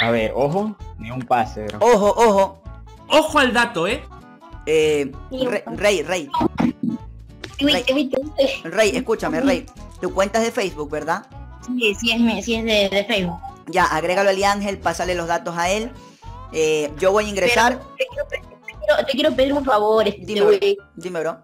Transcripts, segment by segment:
A ver, ojo, ni un pase, bro. Ojo, ojo. Ojo al dato, Rey, Rey, escúchame, Rey. Tu cuenta es de Facebook, ¿verdad? Sí, es de Facebook. Ya, agrégalo a Ángel, pásale los datos a él. Yo voy a ingresar. Te quiero pedir un favor, Dime, bro.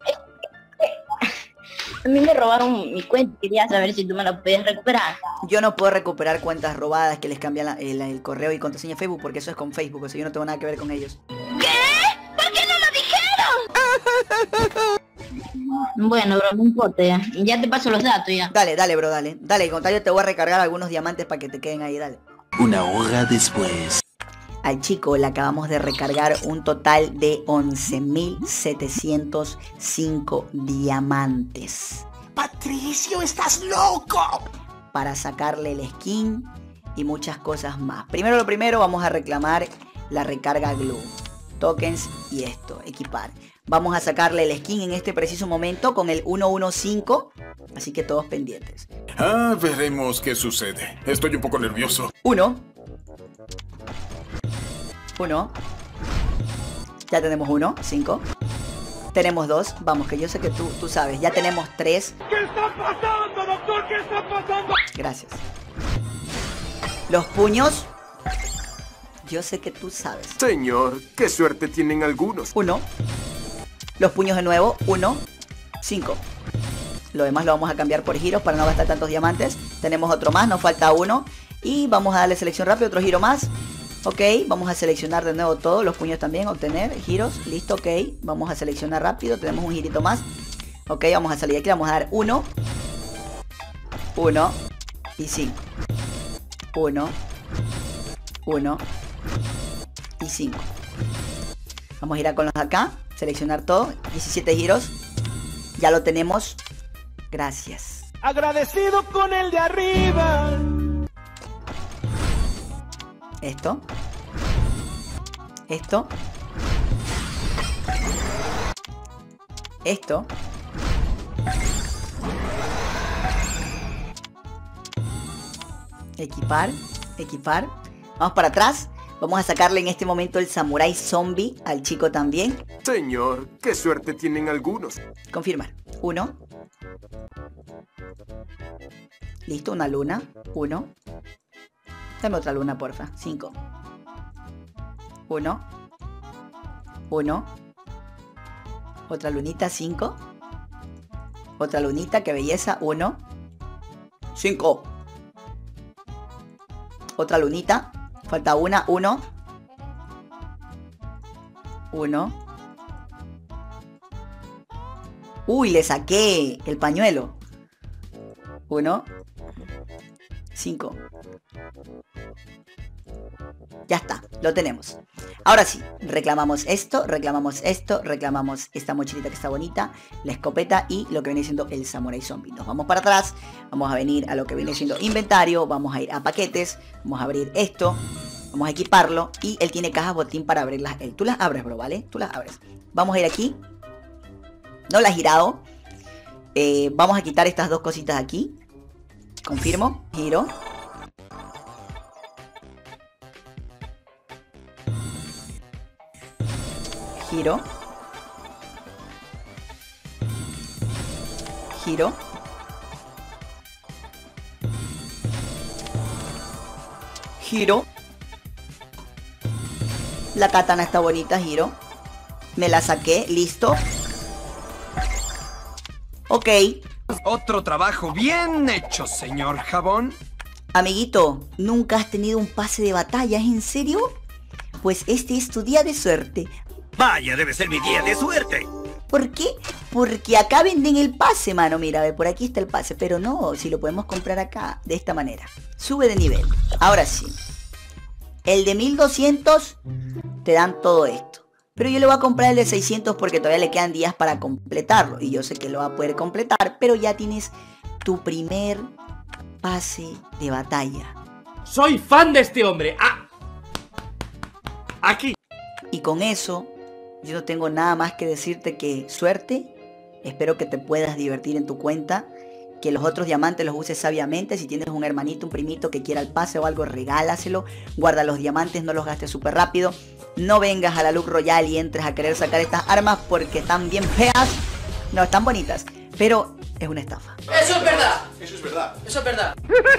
A mí me robaron mi cuenta, quería saber si tú me la puedes recuperar. Yo no puedo recuperar cuentas robadas que les cambian el correo y contraseña de Facebook porque eso es con Facebook, o sea, yo no tengo nada que ver con ellos. ¿Qué? ¿Por qué no lo dijeron? Bueno, bro, no importa ya. Ya te paso los datos ya. Dale, bro, dale. Dale, contrario te voy a recargar algunos diamantes para que te queden ahí, dale. Una hora después. Al chico le acabamos de recargar un total de 11.705 diamantes. Patricio, estás loco. Para sacarle el skin y muchas cosas más. Primero lo primero, vamos a reclamar la recarga glue. Tokens y esto, equipar. Vamos a sacarle el skin en este preciso momento con el 115. Así que todos pendientes. Veremos qué sucede. Estoy un poco nervioso. 1. Ya tenemos 1, 5. Tenemos 2. Vamos, que yo sé que tú sabes. Ya tenemos 3. ¿Qué está pasando, doctor? ¿Qué está pasando? Gracias. Los puños. Yo sé que tú sabes. Señor, qué suerte tienen algunos. 1. Los puños de nuevo. 1. 5. Lo demás lo vamos a cambiar por giros para no gastar tantos diamantes. Tenemos otro más, nos falta 1. Y vamos a darle selección rápido, otro giro más. Ok, vamos a seleccionar de nuevo todos los puños también, obtener, giros, listo, ok. Vamos a seleccionar rápido, tenemos un girito más. Ok, vamos a salir de aquí, vamos a dar 1. 1 y 5. 1 y 5. Vamos a ir a con los de acá, seleccionar todo, 17 giros. Ya lo tenemos. Gracias. Agradecido con el de arriba. Esto. Equipar. Vamos para atrás. Vamos a sacarle en este momento el Samurai Zombie al chico también. Señor, qué suerte tienen algunos. Confirmar. 1. Listo, una luna. 1. Dame otra luna, porfa. 5. 1. Otra lunita, 5. Otra lunita, qué belleza. 1. 5. Otra lunita. Falta una. 1. Uy, le saqué el pañuelo. 1. 5. Ya está, lo tenemos. Ahora sí, reclamamos esto, reclamamos esta mochilita que está bonita, la escopeta y lo que viene siendo el Samurai Zombie. Nos vamos para atrás, vamos a venir a lo que viene siendo inventario, vamos a ir a paquetes, vamos a abrir esto, vamos a equiparlo y él tiene cajas botín para abrirlas él. Tú las abres, bro, ¿vale? Tú las abres. Vamos a ir aquí. No la has girado. Vamos a quitar estas dos cositas aquí. Confirmo, giro. Giro. Giro. Giro. La katana está bonita, giro. Me la saqué, listo. Ok. Otro trabajo bien hecho, señor Jabón. Amiguito, ¿nunca has tenido un pase de batalla? ¿Es en serio? Pues este es tu día de suerte. Vaya, debe ser mi día de suerte. ¿Por qué? Porque acá venden el pase, mano. Mira, ve, por aquí está el pase. Pero no, si lo podemos comprar acá, de esta manera. Sube de nivel. Ahora sí. El de 1200 te dan todo esto. Pero yo le voy a comprar el de 600 porque todavía le quedan días para completarlo. Y yo sé que lo va a poder completar. Pero ya tienes tu primer pase de batalla. Soy fan de este hombre. Aquí. Y con eso, yo no tengo nada más que decirte que suerte. Espero que te puedas divertir en tu cuenta. que los otros diamantes los uses sabiamente. Si tienes un hermanito, un primito que quiera el pase o algo, regálaselo. Guarda los diamantes, no los gastes súper rápido. No vengas a la Look Royale y entres a querer sacar estas armas porque están bien feas. No, están bonitas, pero es una estafa. Eso es verdad. Eso es verdad. Eso es verdad.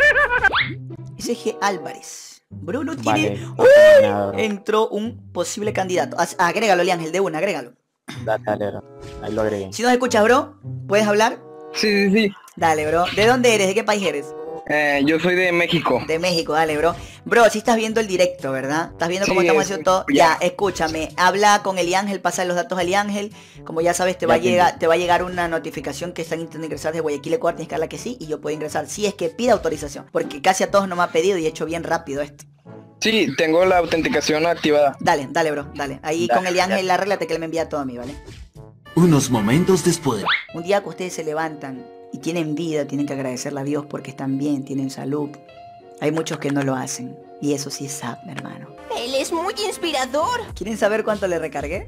SG Álvarez. Bruno Vale, tiene... no pasa nada, bro. Entró un posible candidato. Agrégalo, Liángel, de una, agrégalo. Dale, bro. Ahí lo agregué. Si nos escuchas, bro, ¿puedes hablar? Sí. Dale, bro. ¿De dónde eres? ¿De qué país eres? Yo soy de México. De México, dale, bro. Bro, si estás viendo el directo, ¿verdad? ¿Estás viendo cómo estamos haciendo todo? Ya, escúchame. Habla con Eliángel, pasa los datos a Eliángel. Como ya sabes, te va a llegar una notificación que están intentando ingresar de Guayaquil, Ecuador. Tienes que darle que sí y yo puedo ingresar. Si es que pide autorización. Porque casi a todos no me ha pedido y he hecho bien rápido esto. Sí, tengo la autenticación activada. Dale, bro, dale. Ahí con Eliángel arréglate que él me envía todo a mí, ¿vale? Unos momentos después. Un día que ustedes se levantan y tienen vida, tienen que agradecerle a Dios porque están bien, tienen salud. Hay muchos que no lo hacen. Y eso sí es sad, mi hermano. Él es muy inspirador. ¿Quieren saber cuánto le recargué?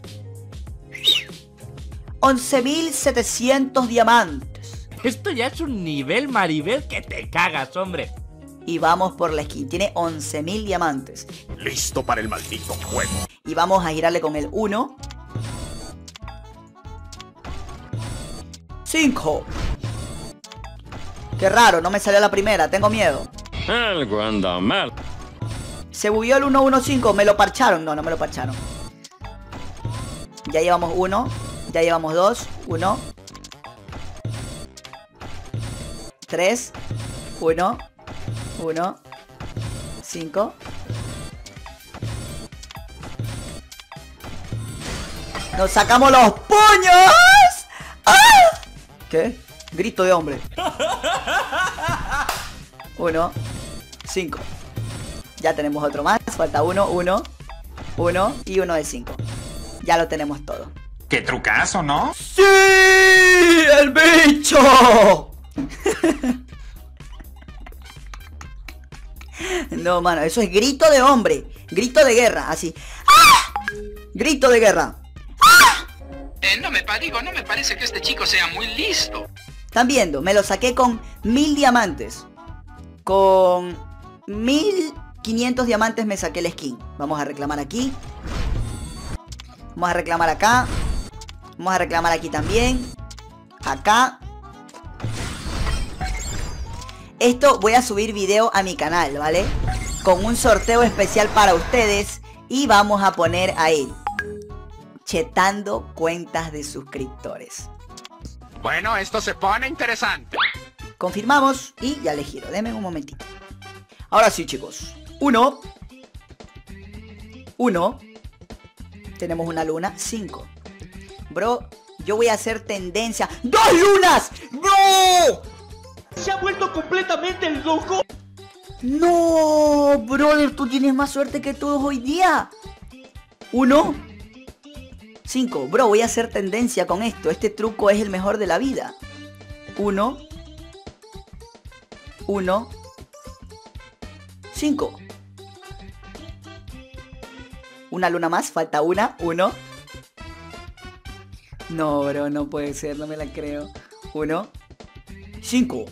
11.700 diamantes. Esto ya es un nivel Maribel que te cagas, hombre. Y vamos por la skin. Tiene 11.000 diamantes. Listo para el maldito juego. Y vamos a girarle con el 1. 5. Qué raro, no me salió la primera, tengo miedo. Algo anda mal. Se bugueó el 115, me lo parcharon. No me lo parcharon. Ya llevamos 1. Ya llevamos 2. 1. 3. 1. 1. 5. ¡Nos sacamos los puños! ¡Ah! ¿Qué? Grito de hombre. 1. 5. Ya tenemos otro más. Falta 1, 1. 1 y 1 de 5. Ya lo tenemos todo. ¡Qué trucazo!, ¿no? ¡Sí! ¡El bicho! No, mano, eso es grito de hombre. Grito de guerra, así. ¡Ah! Grito de guerra. ¡Ah! No me parece que este chico sea muy listo. Están viendo, me lo saqué con 1000 diamantes. Con 1500 diamantes me saqué el skin. Vamos a reclamar aquí. Vamos a reclamar acá. Vamos a reclamar aquí también. Acá. Esto voy a subir video a mi canal, ¿vale? Con un sorteo especial para ustedes. Y vamos a poner ahí: chetando cuentas de suscriptores. Bueno, esto se pone interesante. Confirmamos y ya le giro. Denme un momentito. Ahora sí, chicos. 1. Tenemos una luna. 5. Bro, yo voy a hacer tendencia. ¡2 lunas! ¡No! Se ha vuelto completamente loco. No, brother, tú tienes más suerte que todos hoy día. 1. 5. Bro, voy a hacer tendencia con esto. Este truco es el mejor de la vida. 1. 5. Una luna más, falta una. 1. No, bro, no puede ser, no me la creo. 1. 5.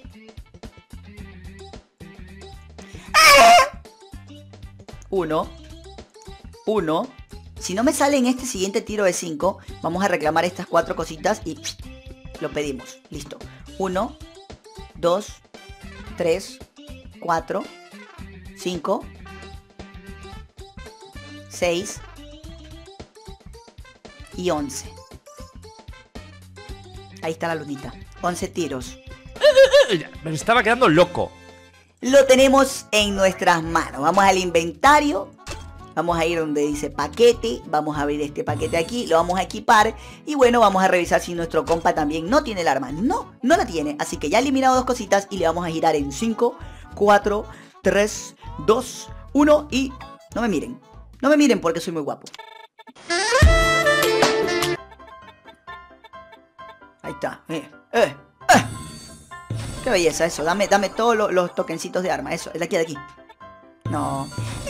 1. Si no me sale en este siguiente tiro de 5, vamos a reclamar estas 4 cositas y lo pedimos. Listo. 1, 2, 3, 4, 5, 6 y 11. Ahí está la lunita. 11 tiros. Me estaba quedando loco. Lo tenemos en nuestras manos. Vamos al inventario. Vamos a ir donde dice paquete. Vamos a abrir este paquete aquí. Lo vamos a equipar. Y bueno, vamos a revisar si nuestro compa también no tiene el arma. No la tiene. Así que ya he eliminado 2 cositas. Y le vamos a girar en 5, 4, 3, 2, 1. Y no me miren. No me miren porque soy muy guapo. Ahí está. Qué belleza eso. Dame todos los tokencitos de arma. Eso, el de aquí, No.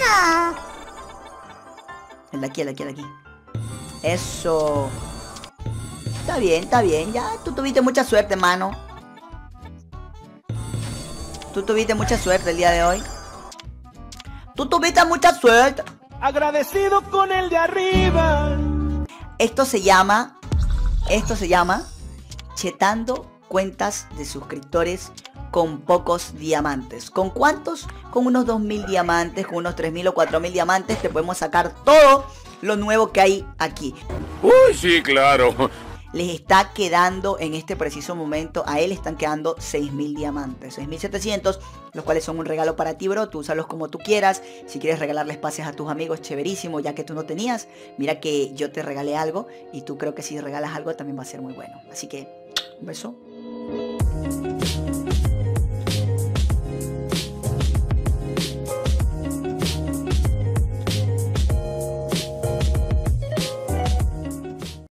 El de aquí. Eso. Está bien. Ya, tú tuviste mucha suerte, mano. tú tuviste mucha suerte el día de hoy. Tú tuviste mucha suerte. Agradecido con el de arriba. Esto se llama chetando cuentas de suscriptores con pocos diamantes. ¿Con cuántos? Con unos 2000 diamantes, con unos 3000 o 4000 diamantes te podemos sacar todo lo nuevo que hay aquí. Uy, sí, claro. Les está quedando en este preciso momento, a él están quedando 6000 diamantes, 6700, los cuales son un regalo para ti, bro. Tú úsalos como tú quieras. Si quieres regalarle espacios a tus amigos, chéverísimo, ya que tú no tenías. Mira que yo te regalé algo y tú creo que si regalas algo también va a ser muy bueno. Así que, un beso.